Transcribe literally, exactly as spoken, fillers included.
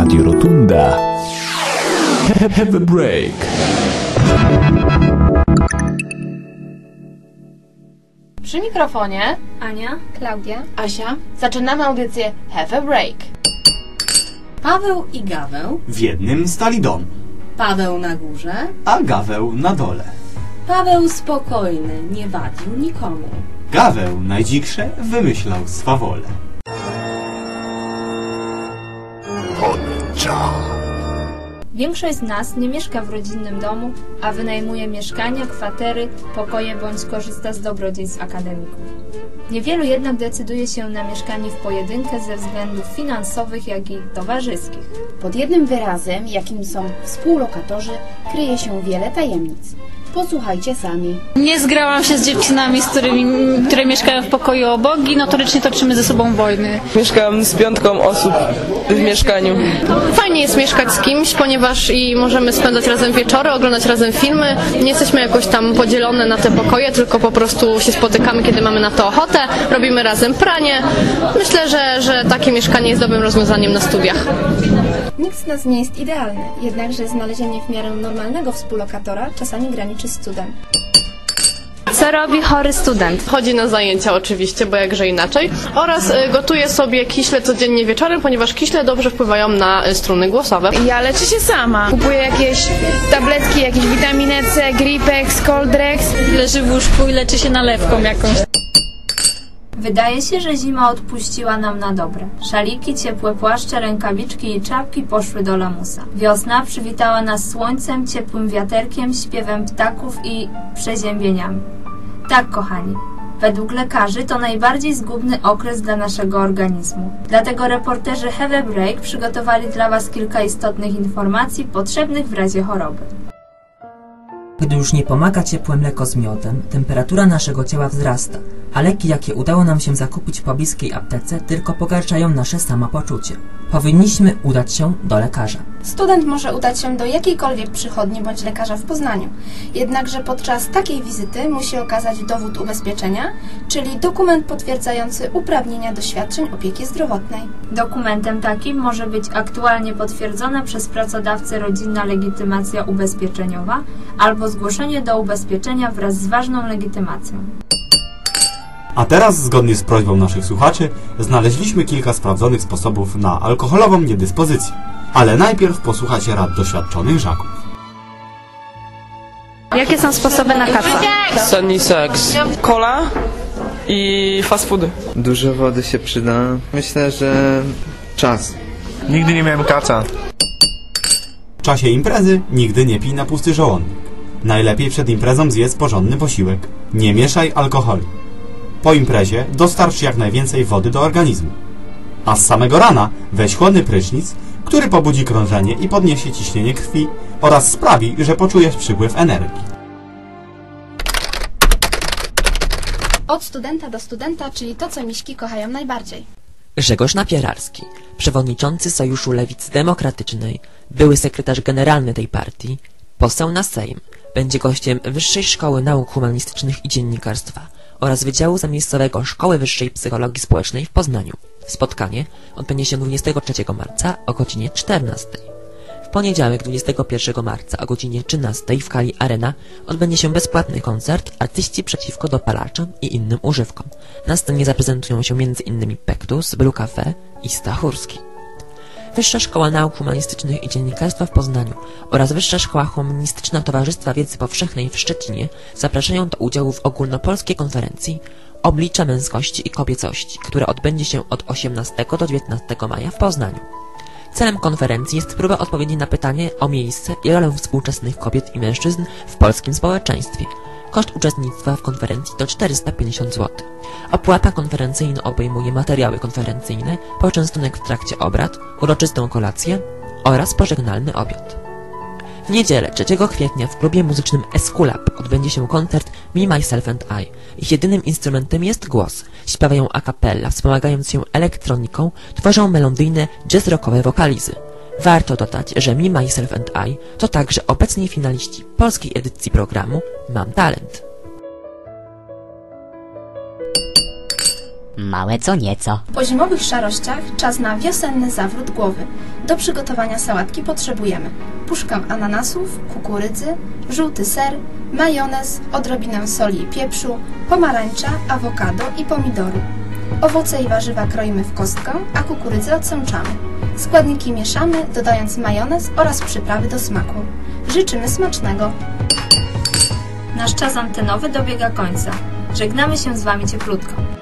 Radio Rotunda. Have a break. Przy mikrofonie Ania, Klaudia, Asia. Zaczynamy audycję Have a break. Paweł i Gaweł. W jednym stali dom. Paweł na górze, a Gaweł na dole. Paweł spokojny, nie wadził nikomu. Gaweł najdziksze wymyślał swawolę. Większość z nas nie mieszka w rodzinnym domu, a wynajmuje mieszkania, kwatery, pokoje bądź korzysta z dobrodziejstw akademików. Niewielu jednak decyduje się na mieszkanie w pojedynkę ze względów finansowych, jak i towarzyskich. Pod jednym wyrazem, jakim są współlokatorzy, kryje się wiele tajemnic. Posłuchajcie sami. Nie zgrałam się z dziewczynami, z którymi, które mieszkają w pokoju obok i notorycznie toczymy ze sobą wojny. Mieszkam z piątką osób w mieszkaniu. Fajnie jest mieszkać z kimś, ponieważ i możemy spędzać razem wieczory, oglądać razem filmy. Nie jesteśmy jakoś tam podzielone na te pokoje, tylko po prostu się spotykamy, kiedy mamy na to ochotę. Robimy razem pranie. Myślę, że, że takie mieszkanie jest dobrym rozwiązaniem na studiach. Nikt z nas nie jest idealny, jednakże znalezienie w miarę normalnego współlokatora czasami graniczy z cudem. Co robi chory student? Chodzi na zajęcia oczywiście, bo jakże inaczej. Oraz y, gotuje sobie kiśle codziennie wieczorem, ponieważ kiśle dobrze wpływają na y, struny głosowe. Ja leczę się sama. Kupuję jakieś tabletki, jakieś witaminę C, Gripex, Coldrex. Leży w łóżku i leczy się nalewką jakąś. Wydaje się, że zima odpuściła nam na dobre. Szaliki, ciepłe płaszcze, rękawiczki i czapki poszły do lamusa. Wiosna przywitała nas słońcem, ciepłym wiaterkiem, śpiewem ptaków i przeziębieniami. Tak, kochani, według lekarzy to najbardziej zgubny okres dla naszego organizmu. Dlatego reporterzy Have a Break przygotowali dla Was kilka istotnych informacji potrzebnych w razie choroby. Gdy już nie pomaga ciepłe mleko z miodem, temperatura naszego ciała wzrasta, a leki, jakie udało nam się zakupić w pobliskiej aptece, tylko pogarszają nasze samopoczucie. Powinniśmy udać się do lekarza. Student może udać się do jakiejkolwiek przychodni bądź lekarza w Poznaniu. Jednakże podczas takiej wizyty musi okazać dowód ubezpieczenia, czyli dokument potwierdzający uprawnienia do świadczeń opieki zdrowotnej. Dokumentem takim może być aktualnie potwierdzona przez pracodawcę rodzinna legitymacja ubezpieczeniowa albo zgłoszenie do ubezpieczenia wraz z ważną legitymacją. A teraz, zgodnie z prośbą naszych słuchaczy, znaleźliśmy kilka sprawdzonych sposobów na alkoholową niedyspozycję. Ale najpierw posłuchajcie rad doświadczonych żaków. Jakie są sposoby na kaca? Senny seks, cola i fast foody. Dużo wody się przyda. Myślę, że czas. Nigdy nie miałem kaca. W czasie imprezy nigdy nie pij na pusty żołądek. Najlepiej przed imprezą zjedz porządny posiłek. Nie mieszaj alkoholu. Po imprezie dostarcz jak najwięcej wody do organizmu. A z samego rana weź chłodny prysznic, który pobudzi krążenie i podniesie ciśnienie krwi oraz sprawi, że poczujesz przypływ energii. Od studenta do studenta, czyli to, co miśki kochają najbardziej. Grzegorz Napieralski, przewodniczący Sojuszu Lewicy Demokratycznej, były sekretarz generalny tej partii, poseł na Sejm, będzie gościem Wyższej Szkoły Nauk Humanistycznych i Dziennikarstwa oraz Wydziału Zamiejscowego Szkoły Wyższej Psychologii Społecznej w Poznaniu. Spotkanie odbędzie się dwudziestego trzeciego marca o godzinie czternastej. W poniedziałek dwudziestego pierwszego marca o godzinie trzynastej w Kali Arena odbędzie się bezpłatny koncert Artyści przeciwko dopalaczom i innym używkom. Na scenie zaprezentują się między innymi Pektus, Blue Cafe i Stachurski. Wyższa Szkoła Nauk Humanistycznych i Dziennikarstwa w Poznaniu oraz Wyższa Szkoła Humanistyczna Towarzystwa Wiedzy Powszechnej w Szczecinie zapraszają do udziału w ogólnopolskiej konferencji Oblicza męskości i kobiecości, która odbędzie się od osiemnastego do dziewiętnastego maja w Poznaniu. Celem konferencji jest próba odpowiedzi na pytanie o miejsce i rolę współczesnych kobiet i mężczyzn w polskim społeczeństwie. Koszt uczestnictwa w konferencji to czterysta pięćdziesiąt złotych. Opłata konferencyjna obejmuje materiały konferencyjne, poczęstunek w trakcie obrad, uroczystą kolację oraz pożegnalny obiad. W niedzielę trzeciego kwietnia w klubie muzycznym Esculap odbędzie się koncert Me, Myself and I. Ich jedynym instrumentem jest głos. Śpiewają a cappella, wspomagając się elektroniką, tworzą melodyjne jazz-rockowe wokalizy. Warto dodać, że Me, Myself and I to także obecni finaliści polskiej edycji programu Mam Talent. Małe co nieco. Po zimowych szarościach czas na wiosenny zawrót głowy. Do przygotowania sałatki potrzebujemy puszkę ananasów, kukurydzy, żółty ser, majonez, odrobinę soli i pieprzu, pomarańcza, awokado i pomidory. Owoce i warzywa kroimy w kostkę, a kukurydzę odsączamy. Składniki mieszamy, dodając majonez oraz przyprawy do smaku. Życzymy smacznego! Nasz czas antenowy dobiega końca. Żegnamy się z Wami cieplutko.